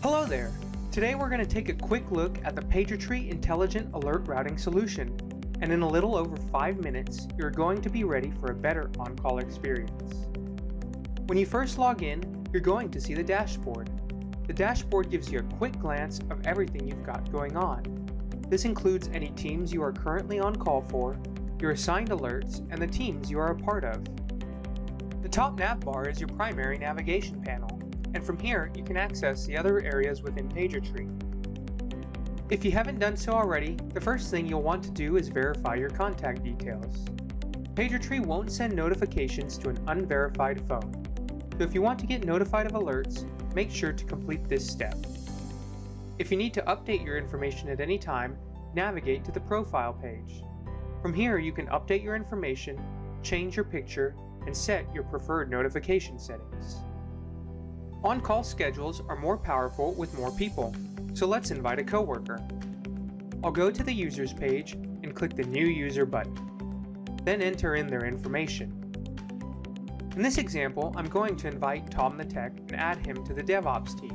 Hello there! Today we're going to take a quick look at the PagerTree Intelligent Alert Routing solution, and in a little over 5 minutes, you're going to be ready for a better on-call experience. When you first log in, you're going to see the dashboard. The dashboard gives you a quick glance of everything you've got going on. This includes any teams you are currently on call for, your assigned alerts, and the teams you are a part of. The top nav bar is your primary navigation panel, and from here you can access the other areas within PagerTree. If you haven't done so already, the first thing you'll want to do is verify your contact details. PagerTree won't send notifications to an unverified phone, so if you want to get notified of alerts, make sure to complete this step. If you need to update your information at any time, navigate to the profile page. From here you can update your information, change your picture, and set your preferred notification settings. On-call schedules are more powerful with more people, so let's invite a coworker. I'll go to the Users page and click the New User button, then enter in their information. In this example, I'm going to invite Tom the Tech and add him to the DevOps team.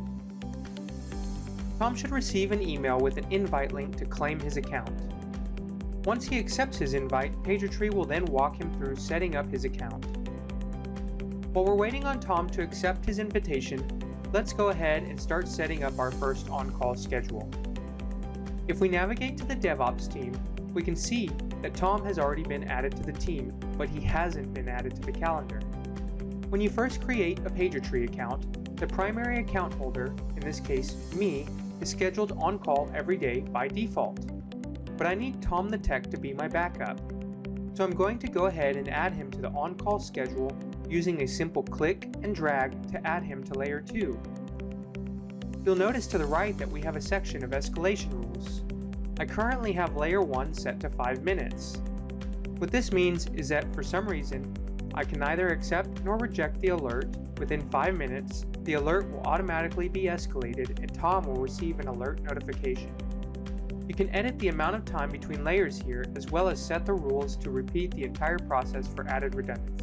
Tom should receive an email with an invite link to claim his account. Once he accepts his invite, PagerTree will then walk him through setting up his account. While we're waiting on Tom to accept his invitation, let's go ahead and start setting up our first on-call schedule. If we navigate to the DevOps team, we can see that Tom has already been added to the team, but he hasn't been added to the calendar. When you first create a PagerTree account, the primary account holder, in this case me, is scheduled on call every day by default. But I need Tom the Tech to be my backup. So I'm going to go ahead and add him to the on-call schedule using a simple click and drag to add him to Layer 2. You'll notice to the right that we have a section of escalation rules. I currently have Layer 1 set to 5 minutes. What this means is that for some reason, I can neither accept nor reject the alert. Within 5 minutes, the alert will automatically be escalated and Tom will receive an alert notification. You can edit the amount of time between layers here, as well as set the rules to repeat the entire process for added redundancy.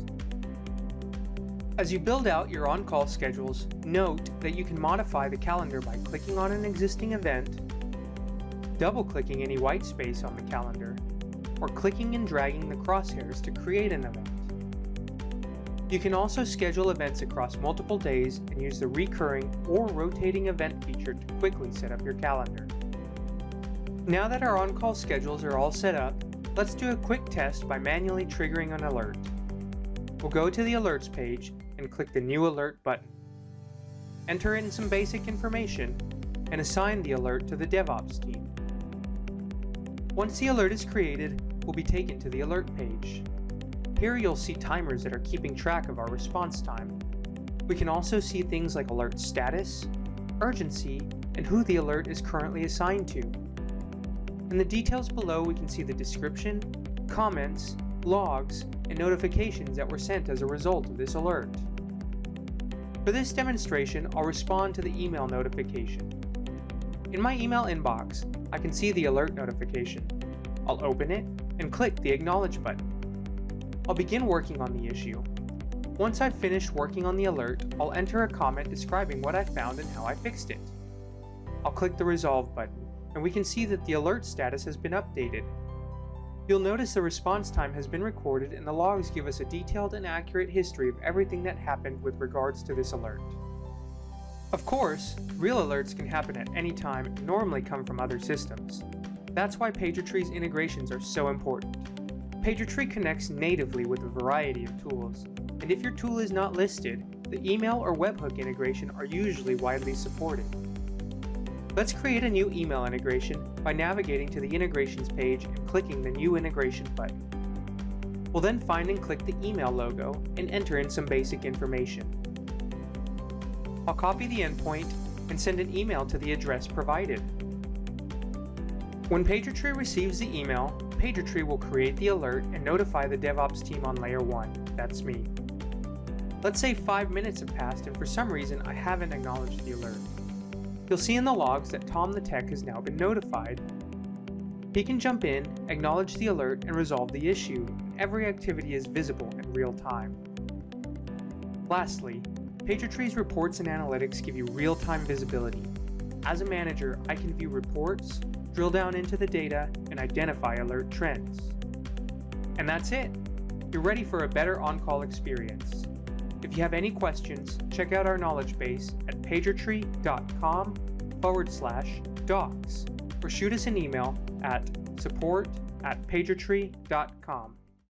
As you build out your on-call schedules, note that you can modify the calendar by clicking on an existing event, double-clicking any white space on the calendar, or clicking and dragging the crosshairs to create an event. You can also schedule events across multiple days and use the recurring or rotating event feature to quickly set up your calendar. Now that our on-call schedules are all set up, let's do a quick test by manually triggering an alert. We'll go to the Alerts page and click the New Alert button. Enter in some basic information and assign the alert to the DevOps team. Once the alert is created, we'll be taken to the Alert page. Here you'll see timers that are keeping track of our response time. We can also see things like alert status, urgency, and who the alert is currently assigned to. In the details below, we can see the description, comments, logs, and notifications that were sent as a result of this alert. For this demonstration, I'll respond to the email notification. In my email inbox, I can see the alert notification. I'll open it and click the Acknowledge button. I'll begin working on the issue. Once I've finished working on the alert, I'll enter a comment describing what I found and how I fixed it. I'll click the Resolve button, and we can see that the alert status has been updated. You'll notice the response time has been recorded and the logs give us a detailed and accurate history of everything that happened with regards to this alert. Of course, real alerts can happen at any time and normally come from other systems. That's why PagerTree's integrations are so important. PagerTree connects natively with a variety of tools, and if your tool is not listed, the email or webhook integration are usually widely supported. Let's create a new email integration by navigating to the Integrations page and clicking the New Integration button. We'll then find and click the email logo and enter in some basic information. I'll copy the endpoint and send an email to the address provided. When PagerTree receives the email, PagerTree will create the alert and notify the DevOps team on Layer 1, that's me. Let's say 5 minutes have passed and for some reason I haven't acknowledged the alert. You'll see in the logs that Tom the Tech has now been notified. He can jump in, acknowledge the alert, and resolve the issue. Every activity is visible in real time. Lastly, PagerTree's reports and analytics give you real-time visibility. As a manager, I can view reports, drill down into the data, and identify alert trends. And that's it. You're ready for a better on-call experience. If you have any questions, check out our knowledge base at pagertree.com/docs or shoot us an email at support@pagertree.com.